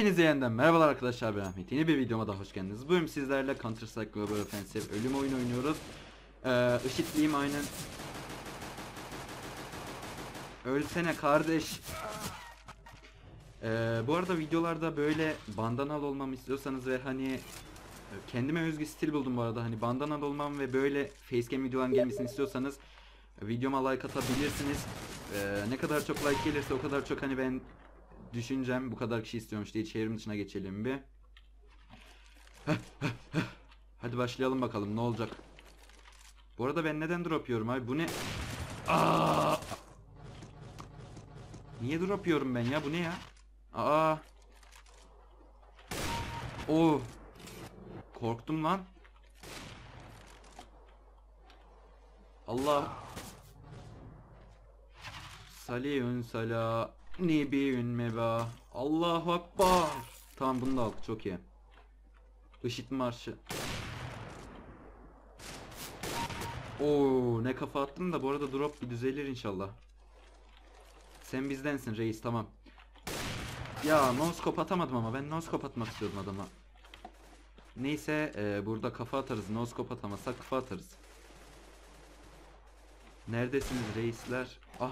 Hepinize yeniden merhabalar arkadaşlar, ben Ahmet. Yeni bir videoma da hoş geldiniz. Bugün sizlerle Counter Strike Global Offensive ölüm oyunu oynuyoruz. IŞİD'liyim aynen. Ölsene kardeş. Bu arada videolarda böyle bandanalı olmamı istiyorsanız ve hani kendime özgü stil buldum bu arada. Hani bandanalı olmam ve böyle facecam videoların gelmesini istiyorsanız videoma like atabilirsiniz. Ne kadar çok like gelirse o kadar çok hani ben düşüncem bu kadar kişi istiyormuş diye çevrim dışına geçelim bir. Hadi başlayalım bakalım ne olacak. Bu arada ben neden drop yiyorum abi? Bu ne? Aa! Niye drop yiyorum ben ya? Bu ne ya? Aa! Oo! Korktum lan. Allah. Salihun sala nibiyun meba. Allahu akbar. Tamam, bunu da aldık, çok iyi. IŞİD marşı. Oo, ne kafa attım da bu arada drop bir düzelir inşallah. Sen bizdensin reis, tamam. Ya no-scope atamadım ama ben no-scope atmak istiyordum adama. Neyse burada kafa atarız. No-scope atamazsak kafa atarız. Neredesiniz reisler? Ah.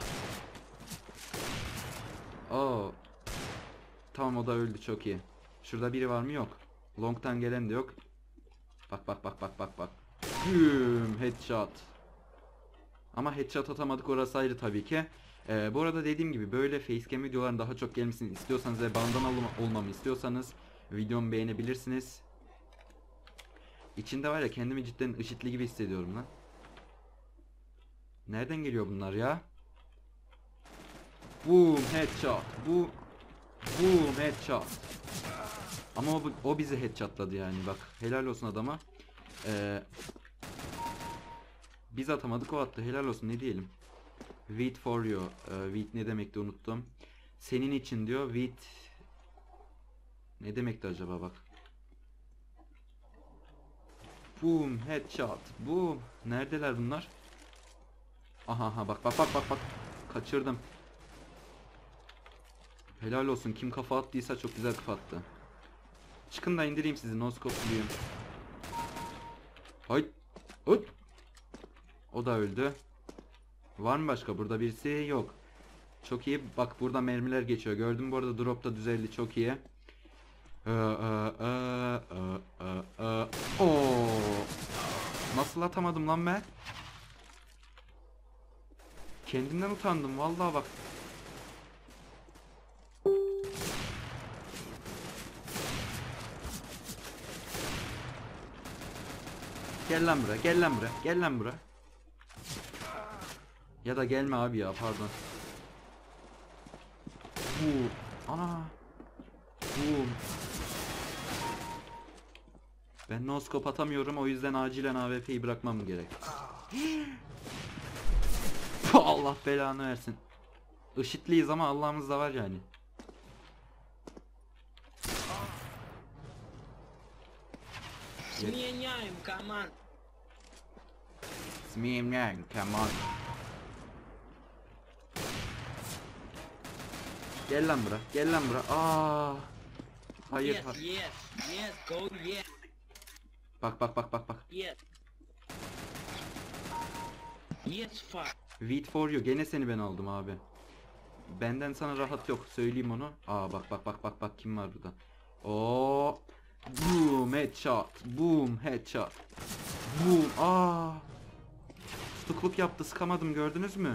Oo. Tamam, o da öldü, çok iyi. Şurada biri var mı? Yok. Long'tan gelen de yok. Bak bak bak bak bak bak. Güm headshot. Ama headshot atamadık, orası ayrı tabii ki. Bu arada dediğim gibi böyle facecam videoların daha çok gelmesini istiyorsanız ve bandanalı olmamı istiyorsanız videomu beğenebilirsiniz. İçinde var ya, kendimi cidden IŞİD'li gibi hissediyorum lan. Nereden geliyor bunlar ya? Boom headshot. Bu boom headshot. Ama o bizi headshotladı yani, bak helal olsun adama. Biz atamadık, o attı, helal olsun, ne diyelim. Wait for you. Wait ne demekti, unuttum. Senin için diyor. Wait ne demekti acaba, bak. Boom headshot. Boom. Neredeler bunlar? Aha aha, bak bak bak bak bak. Kaçırdım. Helal olsun, kim kafa attıysa çok güzel kafa attı. Çıkın da indireyim sizi, noskop'luyum. Hayt. Hıt. O da öldü. Var mı başka? Burada birisi yok. Çok iyi. Bak burada mermiler geçiyor. Gördüm bu arada, drop da düzeldi, çok iyi. Oo. Nasıl atamadım lan ben? Kendimden utandım vallahi bak. Gel lan buraya, gel lan buraya, gel lan buraya. Ya da gelme abi ya, pardon. Ana. Ben no-scope atamıyorum, o yüzden acilen AWP'yi bırakmam gerek. Allah belanı versin. IŞİD'liyiz ama Allah'ımız da var yani. Сменяем команд. Smearing, come on. Gel lan bura, gel lan bura. Aa. Hayır. Yes, yes, yes, go yes, Bak bak bak bak bak. yes. Yes, fuck. Wait for you. Gene seni ben aldım abi. Benden sana rahat yok, söyleyeyim onu. Aa bak bak bak bak bak, kim var burada? Oo. Boom headshot. Boom headshot. Boom. Aa. Tutukluk yaptı, sıkamadım, gördünüz mü?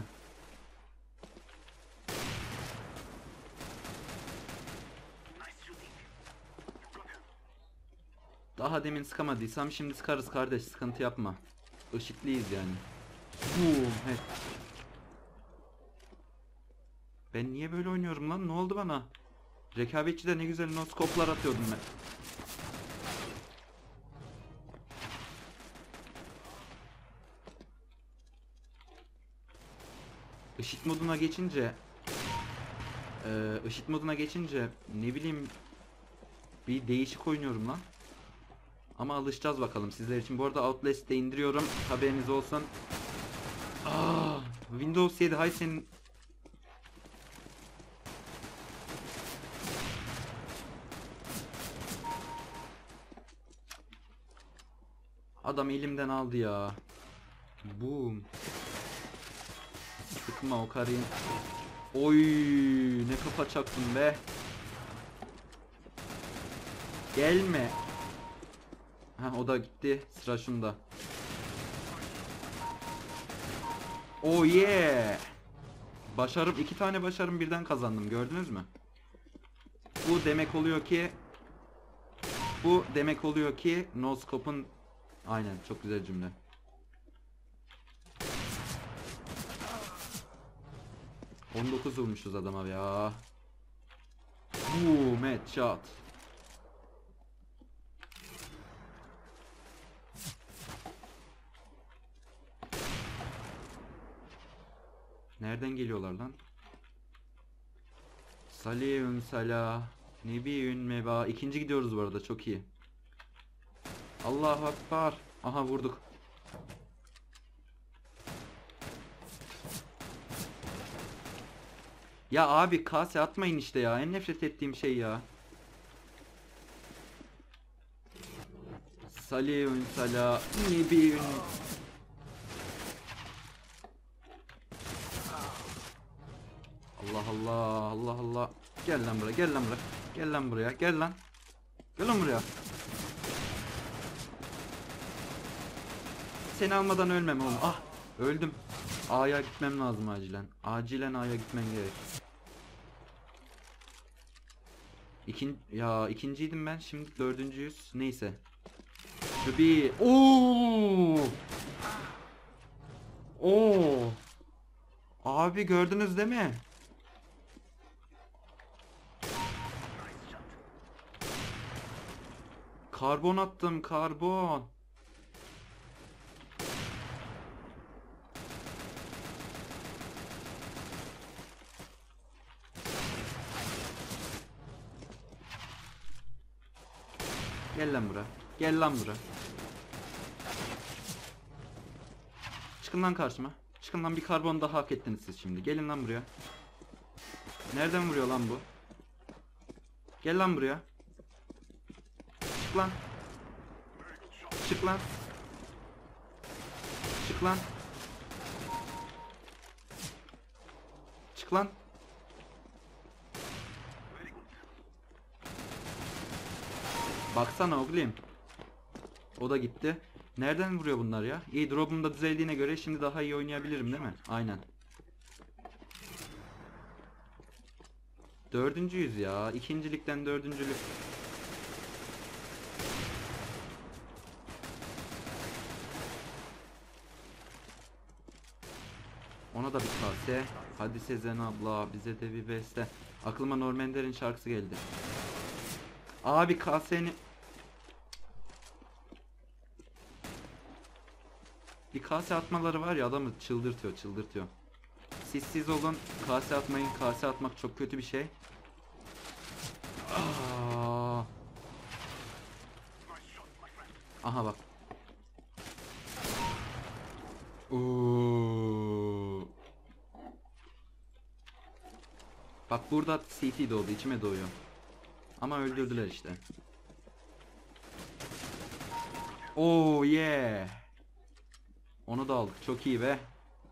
Daha demin sıkamadıysam şimdi sıkarız kardeş, sıkıntı yapma. IŞİD'liyiz yani. Boom head. Ben niye böyle oynuyorum lan? Ne oldu bana? Rekabetçide ne güzel noskoplar atıyordum ben. IŞİD moduna geçince ne bileyim, bir değişik oynuyorum lan. Ama alışacağız bakalım sizler için. Bu arada Outlast'te indiriyorum, haberiniz olsun. Aa, Windows 7 hay senin. Adam elimden aldı ya. Boom. Sıkma o karıyı. Oy, ne kafa çaktın be. Gelme. Ha, o da gitti. Sıra şunda. Oh yeah. Başarım, 2 tane başarım birden kazandım. Gördünüz mü? Bu demek oluyor ki no scope'un, aynen, çok güzel cümle. ...19 vurmuşuz adama ya. Boom, headshot. Nereden geliyorlar lan? Salihun salah. Nebiyün meba. İkinci gidiyoruz bu arada, çok iyi. Allahu Ekber. Aha, vurduk. Ya abi, kase atmayın işte ya. En nefret ettiğim şey ya. Salihun salah. Nebiyün. Allah Allah, Allah Allah. Gel lan buraya, gel lan buraya. Gel lan buraya, gel lan. Gel lan buraya. Seni almadan ölmem oğlum. Ah, öldüm. A'ya gitmem lazım acilen. Acilen A'ya gitmem gerek. İkinciydim ben, şimdi dördüncüyüz. Neyse. Şu bir. Oo! Oo! Abi, gördünüz değil mi? Karbon attım, karbon. Gel lan bura. Gel lan bura. Çıkın lan karşıma. Çıkın lan, bir karbon daha hak ettiniz siz şimdi. Gelin lan buraya. Nereden vuruyor lan bu? Gel lan buraya. Çık lan. Çık lan. Çık lan. Çık lan. Baksana oğlum. O da gitti. Nereden vuruyor bunlar ya? İyi, drop'um da düzeldiğine göre şimdi daha iyi oynayabilirim değil mi? Aynen. Dördüncüyüz ya. İkincilikten dördüncülük. Ona da bir kase. Hadi Sezen abla, bize de bir beste. Aklıma Normander'in şarkısı geldi. Abi, kaseni... Bir kase atmaları var ya, adamı çıldırtıyor, çıldırtıyor. Siz olun, kase atmayın. Kase atmak çok kötü bir şey. Aa. Aha bak. Oo. Bak, burada CT doğdu, içime doğuyor. Ama öldürdüler işte. Oh yeah. Onu da aldık, çok iyi be.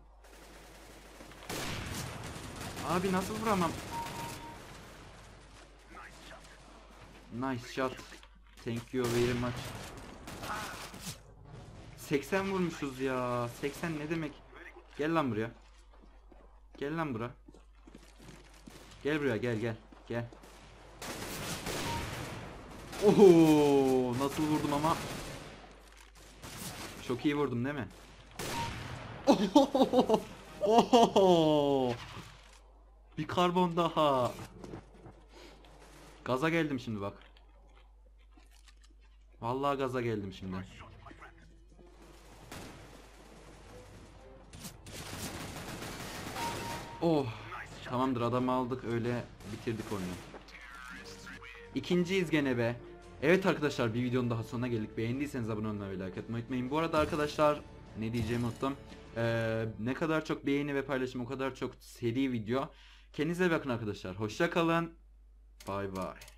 Abi, nasıl vuramam? Nice shot. Thank you very much. 80 vurmuşuz ya. 80 ne demek? Gel lan buraya. Gel lan buraya. Gel buraya, gel gel. Gel. Oho, nasıl vurdum ama? Çok iyi vurdum değil mi? Oho! Oho! Bir karbon daha. Gaza geldim şimdi bak. Vallahi gaza geldim şimdi. Oh. Tamamdır, adamı aldık, öyle bitirdik oyunu. İkinciyiz gene be. Evet arkadaşlar, bir videonun daha sonuna geldik. Beğendiyseniz abone olmayı ve like atmayı unutmayın. Bu arada arkadaşlar, ne diyeceğimi unuttum. Ne kadar çok beğeni ve paylaşım, o kadar çok seri video. Kendinize bakın arkadaşlar. Hoşça kalın. Bay bay.